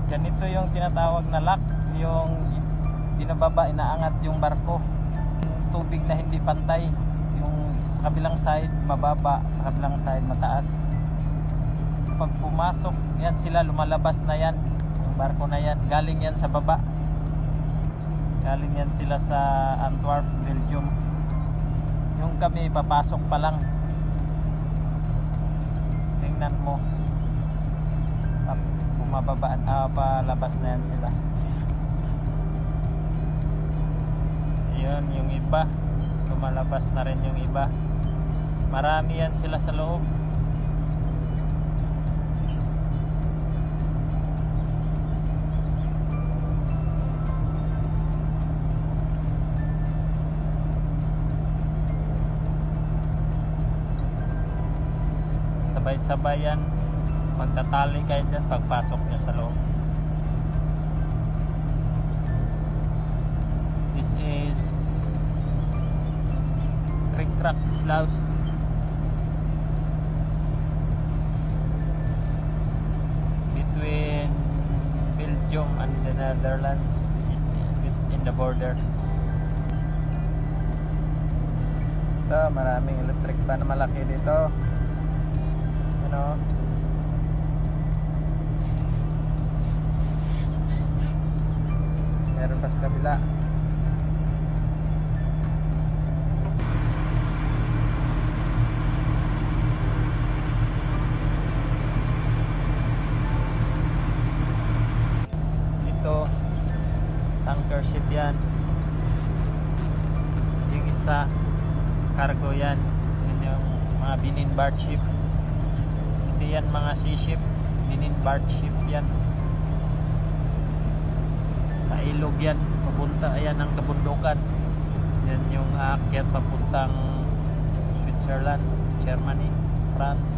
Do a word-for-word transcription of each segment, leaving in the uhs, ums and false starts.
Ganito yung tinatawag na lock, yung binababa, inaangat yung barko. Yung tubig na hindi pantay, yung sa kabilang side mababa, sa kabilang side mataas. Pag pumasok yan sila, lumalabas na yan yung barko na yan, galing yan sa baba, galing yan sila sa Antwerp, Belgium. Yung kami papasok pa lang. Tingnan mo, bumababaan, ah, palabas na yan sila. Yun yung iba, lumalabas na rin yung iba. Marami yan sila sa loob. Sabay-sabay yan, magtatali kayo dyan pagpasok nyo sa loob. This is Kriegtrack Sluis. Between Belgium and the Netherlands. This is in the border. Ito, maraming electric pan na malaki dito. Ano? Meron pa sa kabila. Ito, tanker ship yan. Yung isa, cargo yan. Yun yung mga Benin barge ship. Hindi yan mga sea ship, Benin barge ship yan. Sa ilog yan, papunta ayan ang kabundukan. Yan yung aakyat papuntang Switzerland, Germany, France.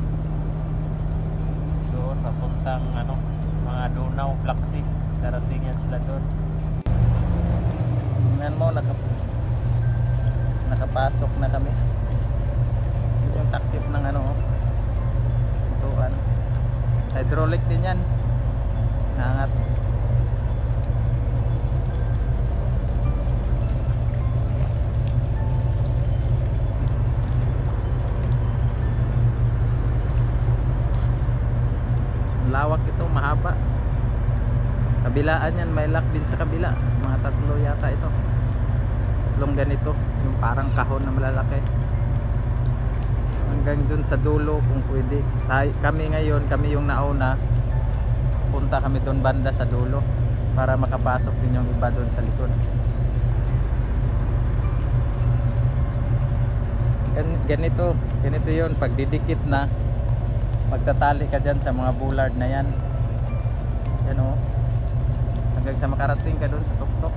Doon papuntang ano, mga Donau, Black Sea. Darating yan sila doon. Tingnan mo, naka, nakapasok na kami. Yung takip ng ano, tuan. Hydraulic din yan, nangat. Lawak ito, mahaba. Kabilaan yan, may lock din sa kabila. Mga tatlo yata ito, tatlong ganito, yung parang kahon na malalaki hanggang dun sa dulo kung pwede. Tay, kami ngayon, kami yung nauna, punta kami dun banda sa dulo para makapasok din yung iba dun sa likod. Ganito, ganito yun, pag didikit na, magtatali ka dyan sa mga bullard na yan. Yan o, hanggang sa makarating ka dun sa tuktok.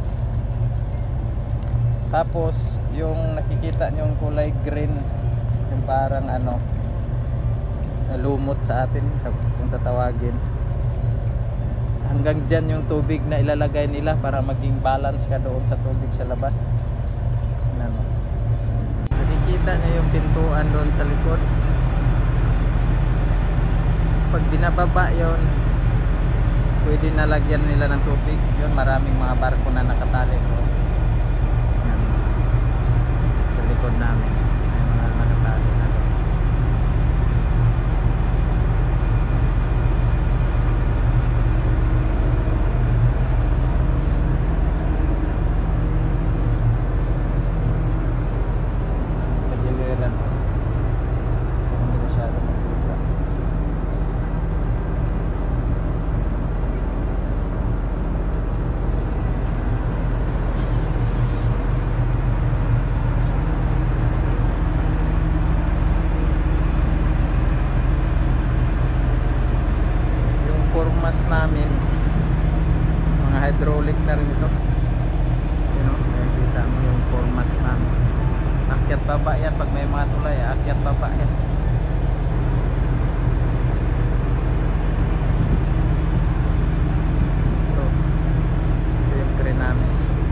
Tapos yung nakikita nyo yung kulay green, yung parang ano, lumot sa atin kung tatawagin, hanggang dyan yung tubig na ilalagay nila para maging balance ka doon sa tubig sa labas. Ano, nakikita nyo yung pintuan doon sa likod. Pag binababa yon, pwede nalagyan nila ng tubig. Yun, maraming mga barko na nakatali doon sa likod namin. namin, mga hydraulic na rin ito. You know, nakikita mo yung format namin. Akyat baba yan pag may mga tulay, akyat baba yan. So, ito yung crane namin.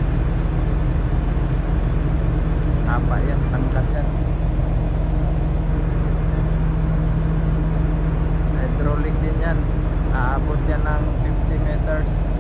Haba yan, tangkat yan. Hydraulic din yan. Aabot yan ng fifty meters. meters.